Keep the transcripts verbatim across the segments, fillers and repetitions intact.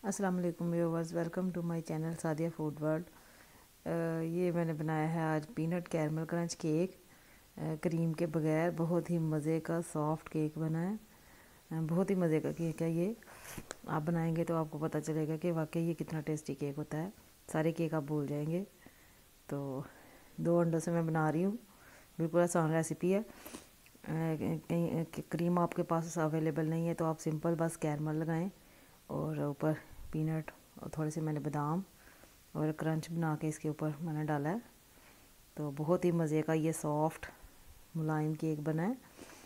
अस्सलाम वालेकुम viewers, welcome to my channel Sadia food world. ये मैंने बनाया है आज peanut caramel crunch cake, cream के बगैर। बहुत ही मज़े का सॉफ्ट केक बना है। अ, बहुत ही मज़े का केक है ये। आप बनाएंगे तो आपको पता चलेगा कि वाकई ये कितना टेस्टी केक होता है। सारे केक आप भूल जाएंगे। तो दो अंडों से मैं बना रही हूँ। बिल्कुल आसान रेसिपी है। कहीं क्रीम आपके पास अवेलेबल नहीं है तो आप सिंपल बस कैरमल लगाएं और ऊपर पीनट और थोड़े से मैंने बादाम और क्रंच बना के इसके ऊपर मैंने डाला है। तो बहुत ही मज़े का ये सॉफ्ट मुलायम केक बना है।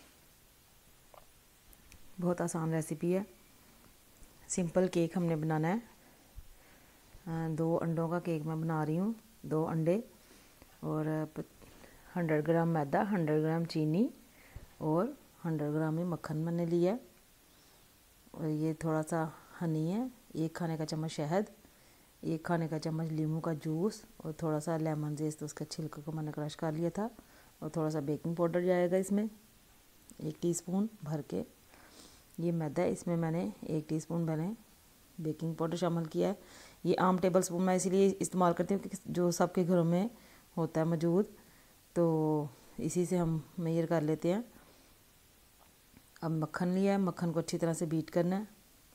बहुत आसान रेसिपी है। सिंपल केक हमने बनाना है। दो अंडों का केक मैं बना रही हूँ। दो अंडे और हंड्रेड ग्राम मैदा, हंड्रेड ग्राम चीनी और हंड्रेड ग्राम ही मक्खन मैंने लिया है। और ये थोड़ा सा हनी है, एक खाने का चम्मच शहद, एक खाने का चम्मच लीमू का जूस और थोड़ा सा लेमन जेस्ट, तो उसके छिलके को मैंने क्रश कर लिया था। और थोड़ा सा बेकिंग पाउडर जाएगा इसमें, एक टीस्पून भर के। ये मैदा है, इसमें मैंने एक टीस्पून मैंने बेकिंग पाउडर शामिल किया है। ये आम टेबल स्पून मैं इसीलिए इस्तेमाल करती हूँ कि जो सबके घरों में होता है मौजूद, तो इसी से हम मेजर कर लेते हैं। अब मक्खन लिया है, मक्खन को अच्छी तरह से बीट करना है।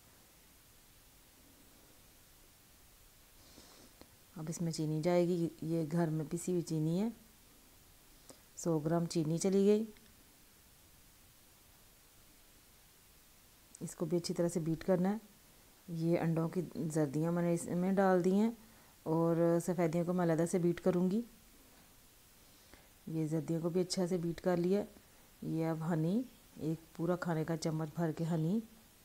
अब इसमें चीनी जाएगी, ये घर में पिसी हुई चीनी है। सौ ग्राम चीनी चली गई। इसको भी अच्छी तरह से बीट करना है। ये अंडों की जर्दियाँ मैंने इसमें डाल दी हैं और सफ़ेदियों को मैं अलग से बीट करूँगी। ये जर्दियों को भी अच्छा से बीट कर लिया। ये अब हनी, एक पूरा खाने का चम्मच भर के हनी।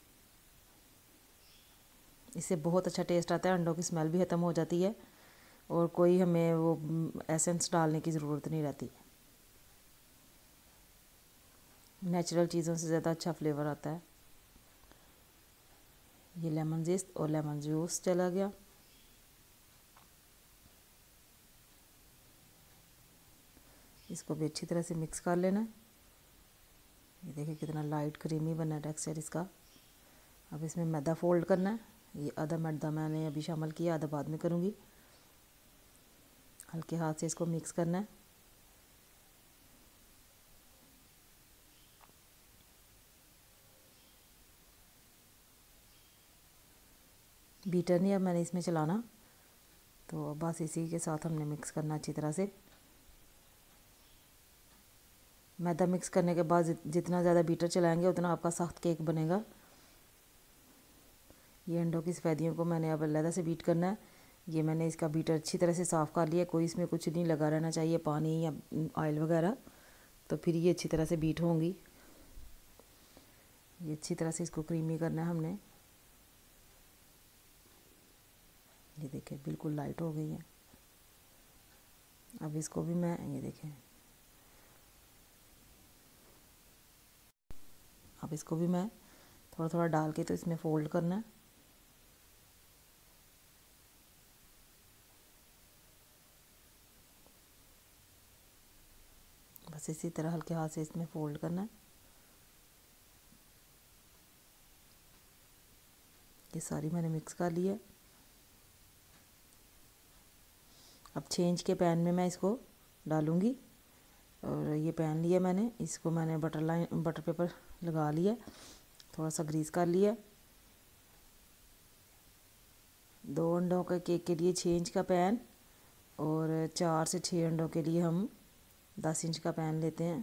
इससे बहुत अच्छा टेस्ट आता है, अंडों की स्मेल भी ख़त्म हो जाती है और कोई हमें वो एसेंस डालने की ज़रूरत नहीं रहती। नेचुरल चीज़ों से ज़्यादा अच्छा फ्लेवर आता है। ये लेमन जेस्ट और लेमन जूस चला गया। इसको भी अच्छी तरह से मिक्स कर लेना। ये देखिए कितना लाइट क्रीमी बना है टेक्सचर इसका। अब इसमें मैदा फोल्ड करना है। ये आधा मैदा मैंने अभी शामिल किया, आधा बाद में करूँगी। हल्के हाथ से इसको मिक्स करना है। बीटर नहीं अब मैंने इसमें चलाना, तो बस इसी के साथ हमने मिक्स करना अच्छी तरह से। मैदा मिक्स करने के बाद जितना ज़्यादा बीटर चलाएंगे उतना आपका सख्त केक बनेगा। ये अंडों की सफ़ेदियों को मैंने अब अलग से बीट करना है। ये मैंने इसका बीटर अच्छी तरह से साफ़ कर लिया। कोई इसमें कुछ नहीं लगा रहना चाहिए, पानी या ऑयल वगैरह, तो फिर ये अच्छी तरह से बीट होंगी। ये अच्छी तरह से इसको क्रीमी करना है हमने। ये देखिए बिल्कुल लाइट हो गई है। अब इसको भी मैं, ये देखें, अब इसको भी मैं थोड़ा थोड़ा डाल के तो इसमें फ़ोल्ड करना है। बस इसी तरह हल्के हाथ से इसमें फ़ोल्ड करना है। ये सारी मैंने मिक्स कर ली है। अब छेंच के पैन में मैं इसको डालूँगी। और ये पैन लिया मैंने, इसको मैंने बटर लाइन बटर पेपर लगा लिया, थोड़ा सा ग्रीस कर लिया। दो अंडों के केक के लिए छः इंच का पैन और चार से छः अंडों के लिए हम दस इंच का पैन लेते हैं।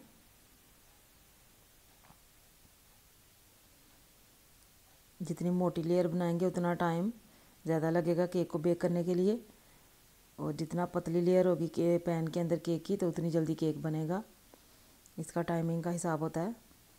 जितनी मोटी लेयर बनाएंगे उतना टाइम ज़्यादा लगेगा केक को बेक करने के लिए, और जितना पतली लेयर होगी के पैन के अंदर केक की तो उतनी जल्दी केक बनेगा। इसका टाइमिंग का हिसाब होता है।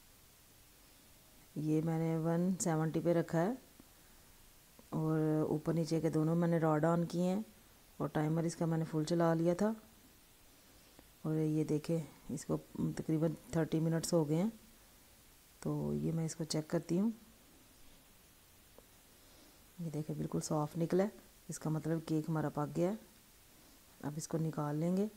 ये मैंने वन सेवेंटी पे रखा है और ऊपर नीचे के दोनों मैंने रॉड ऑन किए हैं और टाइमर इसका मैंने फुल चला लिया था। और ये देखें इसको तकरीबन थर्टी मिनट्स हो गए हैं। तो ये मैं इसको चेक करती हूँ। ये देखें बिल्कुल सॉफ्ट निकला है, इसका मतलब केक हमारा पक गया है। अब इसको निकाल लेंगे।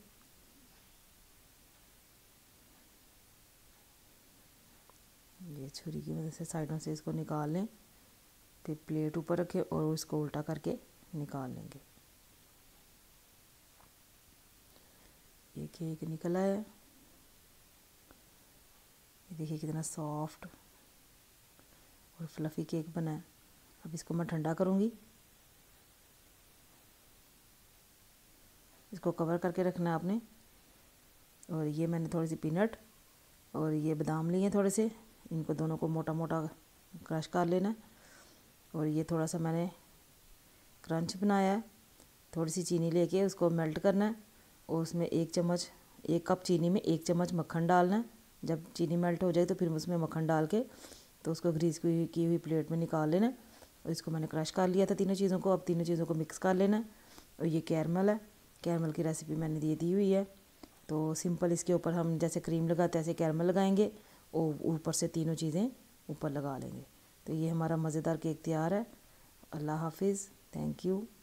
ये छुरी की मदद से साइडों से इसको निकाल लें। फिर प्लेट ऊपर रखें और इसको उल्टा करके निकाल लेंगे। ये केक निकला है, ये देखिए कितना सॉफ्ट और फ्लफ़ी केक बना है। अब इसको मैं ठंडा करूँगी। इसको कवर करके रखना है आपने। और ये मैंने थोड़ी सी पीनट और ये बादाम लिए हैं थोड़े से, इनको दोनों को मोटा मोटा क्रश कर लेना। और ये थोड़ा सा मैंने क्रंच बनाया है। थोड़ी सी चीनी लेके उसको मेल्ट करना है और उसमें एक चम्मच एक कप चीनी में एक चम्मच मक्खन डालना है। जब चीनी मेल्ट हो जाए तो फिर उसमें मक्खन डाल के तो उसको ग्रीस की की हुई प्लेट में निकाल लेना। और इसको मैंने क्रश कर लिया था तीनों चीज़ों को। अब तीनों चीज़ों को मिक्स कर लेना है। और ये कैरमल है, कैरमल की रेसिपी मैंने ये दी हुई है। तो सिंपल इसके ऊपर हम जैसे क्रीम लगाते हैं ऐसे कैरमल लगाएंगे और ऊपर से तीनों चीज़ें ऊपर लगा लेंगे। तो ये हमारा मज़ेदार केक तैयार है। अल्लाह हाफिज़, थैंक यू।